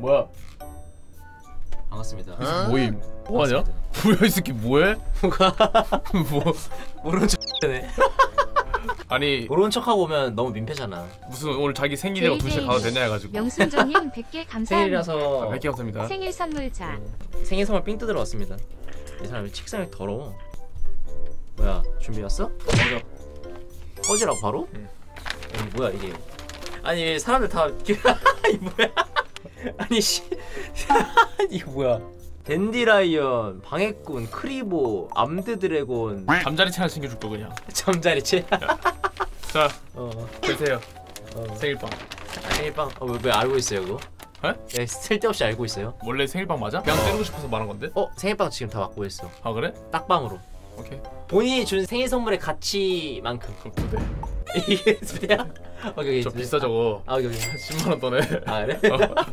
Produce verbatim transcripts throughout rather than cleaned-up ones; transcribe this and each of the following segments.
뭐야? 반갑습니다. 어? 뭐임? 뭐하냐? 뭐야 이 새끼 뭐해? 뭐 모르는 척네. 아니 모르는 척하고 오면 너무 민폐잖아. 무슨 오늘 자기 생일이라고 두 시에 가도 되냐 해가지고. 명순조님 백 개 감사합니다. 생일이라서. 아, 백 개 감사합니다. 생일 선물자. 음, 생일 선물 삥 뜯으러 왔습니다. 이 사람이 책상이 더러워. 뭐야 준비 왔어? 꺼져. 꺼지라고 바로? 응. 아니 뭐야 이게? 아니 사람들 다 이 뭐야? 아니 씨 이거 뭐야? 댄디라이언, 방해꾼, 크리보, 암드 드래곤. 잠자리 채 하나 챙겨줄 거 그냥. 잠자리채. 자, 어 드세요. 어. 생일빵. 아, 생일빵. 어, 왜, 왜 알고 있어요 그거? 에? 네, 쓸데없이 알고 있어요. 원래 생일빵 맞아? 그냥 때리고 싶어서 말한 건데? 어 생일빵 지금 다 받고 있어. 아 그래? 딱방으로. 오케이. 본인이 준 생일 선물의 가치만큼. 그럼 두 대. 이게 두 대야? 오케이. 저 비싸 저거. 아 여기 십만 원 떠네. 아 그래?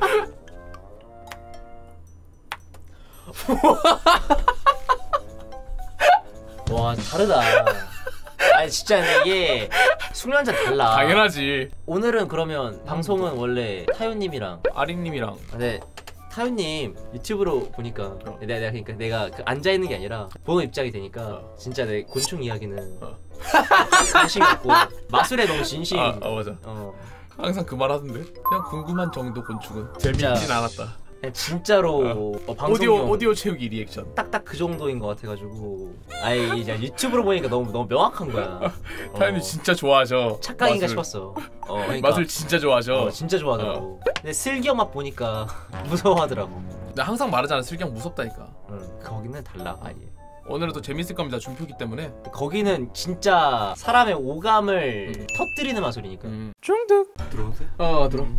와 다르다. 아니 진짜 이게 숙련자 달라. 당연하지. 오늘은 그러면 방송은 원래 타요님이랑 아린님이랑. 근데 타요님 유튜브로 보니까 어. 내가, 내가 그러니까 내가 그 앉아 있는 게 아니라 보는 입장이 되니까 어. 진짜 내 곤충 이야기는 어. 관심이 없고 마술에 너무 진심. 아, 아 맞아. 어. 항상 그 말 하던데. 그냥 궁금한 정도 곤충은 진짜. 재미있진 않았다. 그냥 진짜로 어. 어, 방송용 오디오 오디오 채우기 리액션. 딱딱 그 정도인 것 같아가지고 아이 이제 유튜브로 보니까 너무 너무 명확한 거야. 타연이 어. 진짜 좋아하죠. 착각인가 맛을. 싶었어. 어, 그러니까. 맛을 진짜 좋아하죠. 어, 진짜 좋아하더라고. 근데 슬기형 맛 보니까 무서워하더라고. 나 항상 말하잖아. 슬기형 무섭다니까. 응, 거기는 달라 아예. 오늘은 또 재밌을 겁니다. 준표기 때문에. 거기는 진짜 사람의 오감을 음. 터뜨리는 마술이니까. 음. 중득. 들어도 돼? 어 들어.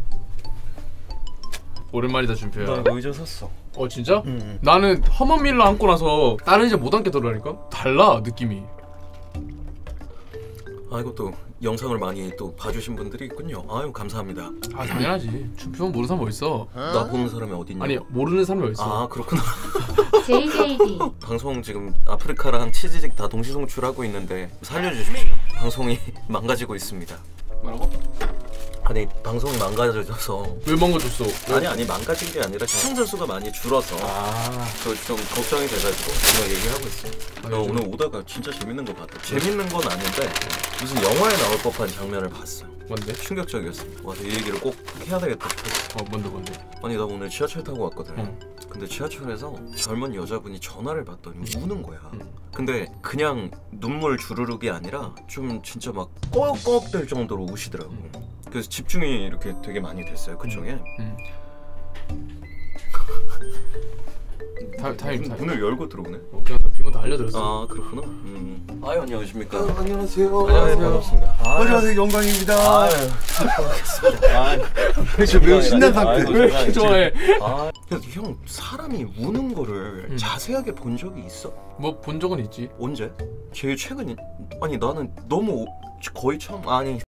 오랜만이다 준표야. 나 이거 의자 샀어. 어 진짜? 응, 응. 나는 험한 밀러 안고 나서 다른 의자 못 앉겠더라니까? 달라 느낌이. 아 이것도 영상을 많이 또 봐주신 분들이 있군요. 아유 감사합니다. 아 당연하지. 준표는 모르는 사람 어딨어. 나 보는 사람이 어딨냐? 아니 모르는 사람이 어딨어. 아 그렇구나. 제이제이디. 방송 지금 아프리카랑 치즈직 다 동시 송출하고 있는데 살려주십시오. 방송이 망가지고 있습니다. 뭐라고? 아니 방송이 망가져져서. 왜 망가졌어? 아니 아니 망가진 게 아니라 시청자 수가 많이 줄어서 아 저 좀 걱정이 돼가지고 제가 얘기하고 있어요. 아, 나 요즘- 오늘 오다가 진짜 재밌는 거 봤다. 재밌는 건 아닌데 무슨 영화에 나올 법한 장면을 봤어요. 뭔데? 충격적이었습니다. 와서 이 얘기를 꼭 해야 되겠다 싶었어. 어 뭔데 뭔데? 아니 나 오늘 지하철 타고 왔거든. 응. 근데 지하철에서 젊은 여자분이 전화를 받더니 우는 거야. 응. 근데 그냥 눈물 주르륵이 아니라 좀 진짜 막 꺼역꺼역될 정도로 우시더라고. 응. 그래서 집중이 이렇게 되게 많이 됐어요 그쪽에. 응. 다 타임 타임. 문을 열고 들어오네. 어, 그냥 다 비번 다 알려드렸어. 아 그렇구나. 음. 아유 안녕하십니까. 아, 안녕하세요. 안녕하세요. 반갑습니다. 안녕하세요. 영광입니다. 아유 반갑습니다. 아유. 저 매우 신난 상태. 왜 이렇게 좋아해? 아, 형 사람이 우는 거를 음. 자세하게 본 적이 있어? 뭐 본 적은 있지. 언제? 제일 최근이? 아니 나는 너무 오, 거의 처음 아니.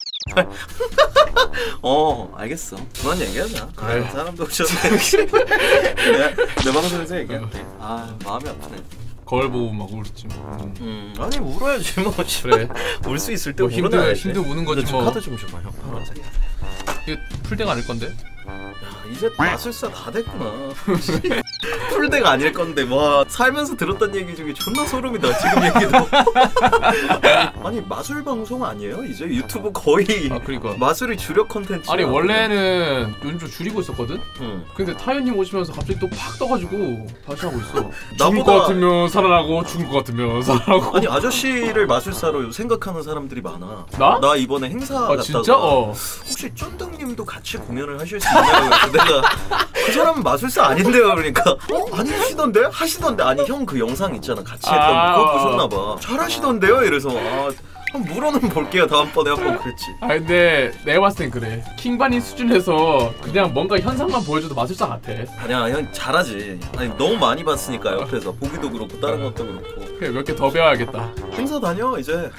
어 알겠어. 그만 얘기하자. 그래. 아, 사람도 오셨네. 내, 내 방송에서 얘기할게. 아 마음이 아프네. 거울 보고 막 울었지 뭐. 음 아니 울어야지 뭐. 그래. 울 수 있을 때 뭐 힘들 울어야지. 힘들 우는 거지 저 뭐. 카드 좀 줘봐 형. 파란색. 이거 풀대가 아닐 건데? 야 이제 마술사 다 됐구나. 풀대가 아닐 건데 와 살면서 들었던 얘기 중에 존나 소름이다 지금 얘기도. 아니, 아니 마술 방송 아니에요? 이제 유튜브 거의 아 그러니까. 마술이 주력 컨텐츠. 아니 원래는 요즘 좀 줄이고 있었거든? 응. 근데 타연님 오시면서 갑자기 또 팍 떠가지고 다시 하고 있어. 나보다- 죽을 것 같으면 살아나고 죽을 것 같으면 살아나고. 아니 아저씨를 마술사로 생각하는 사람들이 많아. 나? 나 이번에 행사 아 갔다가 진짜? 어. 혹시 쫀득님도 같이 공연을 하실 수 있나요? 그래서 내가 그 사람은 마술사 아닌데요 그러니까 어? 아니 하시던데? 하시던데 아니 형 그 영상 있잖아 같이 했던 아, 그거 어. 보셨나봐. 잘하시던데요? 이래서 아 한번 물어는 볼게요 다음번에 한번 그랬지. 아 근데 내가 봤을 땐 그래. 킹반인 수준에서 그냥 뭔가 현상만 보여줘도 마술사 같아. 아니야 형 잘하지. 아니 너무 많이 봤으니까 옆에서 보기도 그렇고 다른 것도 그렇고. 그래 몇 개 더 배워야겠다. 행사 다녀 이제.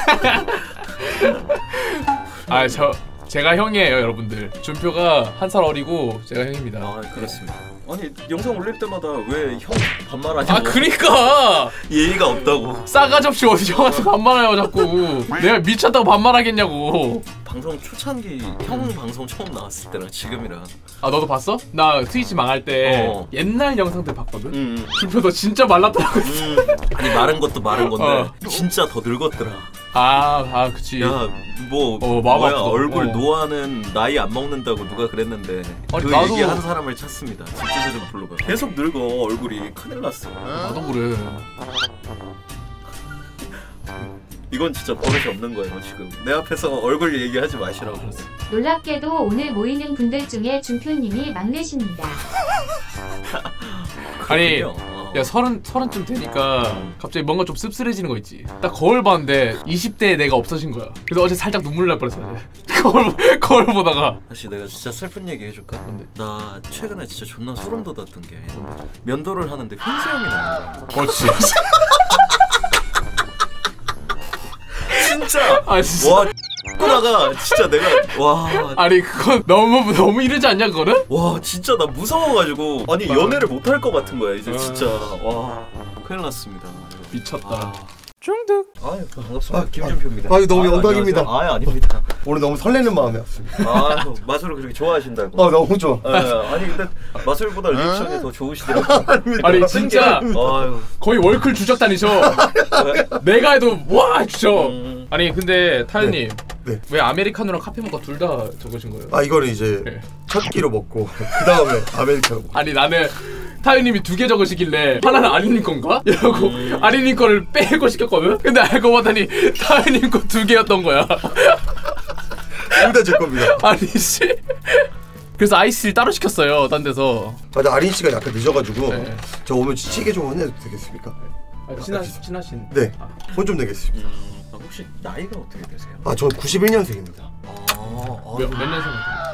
아 저 제가 형이에요 여러분들. 준표가 한 살 어리고 제가 형입니다. 아 그렇습니다. 아니 영상 올릴 때마다 왜 형 반말하냐고. 아 그니까 예의가 없다고. 싸가지 없이 어디 형한테 반말해요 자꾸. 내가 미쳤다고 반말하겠냐고. 방송 초창기 형 방송 처음 나왔을 때랑 지금이랑. 아 너도 봤어? 나 트위치 망할 때 어. 옛날 영상들 봤거든? 음. 준표 너 진짜 말랐더라고. 음. 아니 마른 것도 마른 건데 어. 진짜 더 늙었더라. 아, 아 그치. 야, 뭐 어, 마음 뭐야 아프다. 얼굴 어. 노화는 나이 안 먹는다고 누가 그랬는데 아니, 그 나도- 얘기한 사람을 찾습니다. 집주소 좀 불러봐. 계속 늙어 얼굴이 큰일 났어. 나도 그래. 이건 진짜 버릇이 없는 거예요 지금. 내 앞에서 얼굴 얘기하지 마시라고. 놀랍게도 오늘 모이는 분들 중에 준표님이 막내십니다. 아니 그렇군요. 어. 야 서른 서른쯤 되니까 갑자기 뭔가 좀 씁쓸해지는 거 있지. 딱 거울 봤는데 이십 대의 내가 없어진 거야. 그래서 어제 살짝 눈물 날 뻔했어. 거울 거울 보다가. 사실 내가 진짜 슬픈 얘기 해줄까? 뭔데? 나 최근에 진짜 존나 소름 돋았던 게 면도를 하는데 흰수 형이 나는 거야. 어 진짜. 진짜. 아 진짜. 와 X구나가 진짜 내가 와. 아니 그건 너무 너무 이르지 않냐 그거는? 와 진짜 나 무서워가지고 아니 연애를 못할 것 같은 거야 이제 어. 진짜. 와 큰일 났습니다. 미쳤다. 아. 중득. 아유 반갑습니다. 아, 김준표입니다. 아유, 너무 아유, 영광입니다. 안녕하세요. 아유 아닙니다. 오늘 너무 설레는 마음이 왔습니다. 아 마술을 그렇게 좋아하신다고. 아 너무 좋아. 예, 아니 근데 마술보다 리액션이 더 좋으시더라고요. 아니 진짜 아유. 거의 월클 주적 다니셔. 내가 해도 와 주죠. 음. 아니 근데 타연님 네. 왜 아메리카노랑 카페모카 둘 다 적으신 거예요? 아 이거를 이제 네. 첫 끼로 먹고 그 다음에 아메리카노 먹고. 아니 나는 타연님이 두 개 적으시길래 하나는 아린님 건가? 이러고 음. 아린님 거를 빼고 시켰거든? 근데 알고 보더니 타연님 거 두 개였던 거야. 둘 다 제 겁니다. 아니 씨. 그래서 아이스를 따로 시켰어요 딴 데서. 맞아, 아린 씨가 약간 늦어가지고 네. 저 오면 시계 좀 혼내도 되겠습니까? 아, 친하, 친하신. 네, 아. 혼 좀 내겠습니다. 음, 아, 혹시 나이가 어떻게 되세요? 아, 저 구십일 년생입니다. 아, 몇, 몇 년생?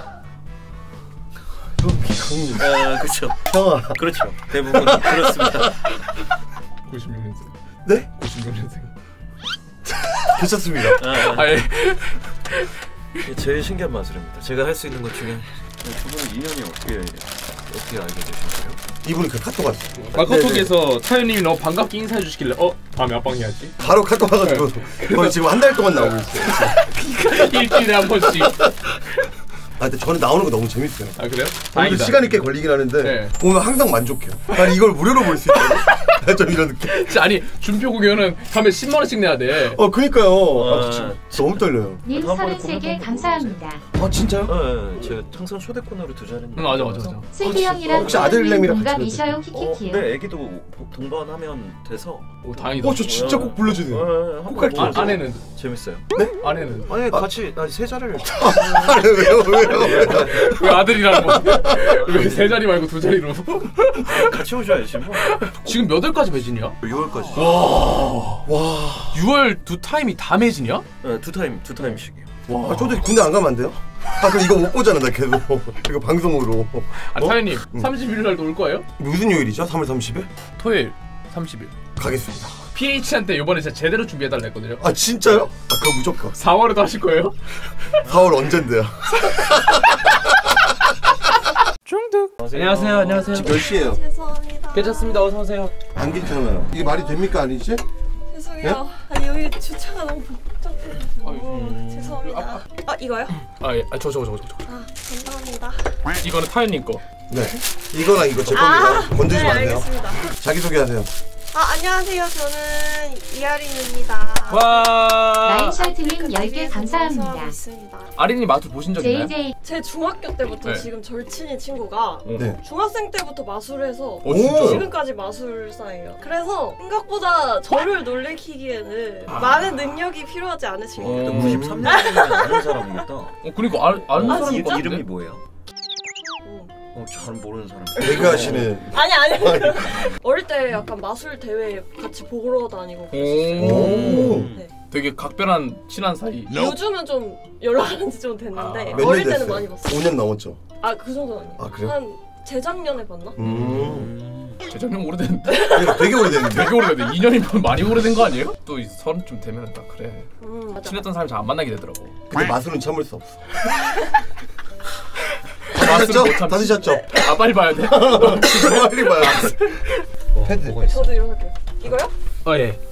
아, 그렇죠. 형아. 그렇죠. 대부분 그렇습니다. 구십육 년생. 네? 구십육 년생. 괜찮습니다. 아, 아, 아예 제일 신기한 마술입니다. 제가 할 수 있는 것 중에 두 분은 인연이 어떻게 어떻게 알게 되셨어요? 이분이 그 카톡 왔어요. 마카톡에서 타연님이 너무 반갑게 인사해 주시길래 어? 다음에 압박 해야지. 바로 카톡 와가지고 거의 지금 한 달 동안 나오고 있어요. 일주일에 한 번씩. 아, 근데 저는 나오는 거 너무 재밌어요. 아 그래요? 오늘 다행이다. 시간이 꽤 걸리긴 하는데 네. 오늘 항상 만족해요. 아니 이걸 무료로 볼 수 있다고? 좀 이런 느낌. 진짜 아니 준표 공연은 가면 십만 원씩 내야 돼. 어, 그니까요. 아, 아, 진짜 너무 떨려요. 님 서른세 개 감사합니다. 아, 진짜요? 네, 제가 항상 초대권으로 두 자리. 응 맞아 맞아 맞아. 슬기 형이랑 혹시 아들내미랑 동갑이셔요 어, 키키키요. 네, 애기도 동반하면 돼서. 오 다행이다. 어, 저 진짜 꼭 불러주세요. 네, 꼭 갈게요. 아, 아내는 재밌어요. 아내는 아니 같이 아니 세 자리를. 아, 왜요? 왜요? 왜 아들이라는 거? 왜 세 자리 말고 두 자리로? 같이 오셔야지 뭐. 지금 몇 월까지 매진이야? 유월까지. 와 와. 유월 두 타임이 다 매진이야? 네, 두 타임 두 타임씩이요. 아, 저도 군대 안 가면 안 돼요? 아, 그럼 이거 못 보잖아, 나 계속. 이거 방송으로. 아 어? 타연님 응. 삼십일 날도 올 거예요? 무슨 요일이죠? 삼월 삼십일? 토요일 삼십 일. 가겠습니다. 피에이치한테 이번에 진짜 제대로 준비해달라 했거든요. 아, 진짜요? 아, 그럼 무조건. 사월에도 하실 거예요? 사월 언젠데요? 중득. 안녕하세요. 안녕하세요. 지금 몇 시에요? 죄송합니다. 괜찮습니다. 어서 오세요. 안 괜찮아요. 이게 말이 됩니까, 아니지? 죄송해요. 아니 여기 주차가 너무 복잡해가지고 아유, 죄송합니다. 아 이거요? 아예 아, 저 저거 저거 저거. 아 감사합니다. 이거는 타연님 거. 네. 이거랑 이거 제 겁니다. 건드리지 네 마세요. 알겠습니다. 자기소개하세요. 아 안녕하세요. 저는 이아린입니다. 와. 나인샤트님 열 개 감사합니다. 있습니다. 아린이 마술 보신 적 있나요? 제이제이 제 중학교 때부터 네. 지금 절친인 친구가 네. 중학생 때부터 마술을 해서 어 진짜요? 지금까지 마술사예요. 그래서 생각보다 저를 놀래키기에는 아. 많은 능력이 필요하지 않으십니까? 어. 구십삼 년생이면 아는 사람이겠다. 어 그리고 아, 아는 아, 사람이 진짜? 같은데? 이름이 뭐예요? 음. 어, 잘 모르는 사람. 배그하시는. 아니 아니 어릴 때 약간 마술 대회 같이 보러 다니고 그랬었어요. 오. 네. 되게 각별한 친한 사이. 요즘은 좀 연락하는 지 좀 됐는데 아. 몇 어릴 년 때는 됐어요? 많이 봤어요. 오 년 넘었죠. 아 그 정도는 아니에요. 아, 그래요? 한 재작년에 봤나? 음. 재작년 오래됐는데. 이거 되게 오래됐는데. 되게 오래됐는데 이 년이면 많이 오래된 거 아니에요? 또 서른쯤 되면 딱 그래. 음 맞아. 친했던 사람이 잘 안 만나게 되더라고. 근데 마술은 참을 수 없어. 마술은 다 못 드셨죠? 참지. 다 드셨죠? 아 빨리 봐야 돼. 빨리 봐요. 패드. 뭐가 있어? 저도 이렇게 할게요. 이거요? 어 예.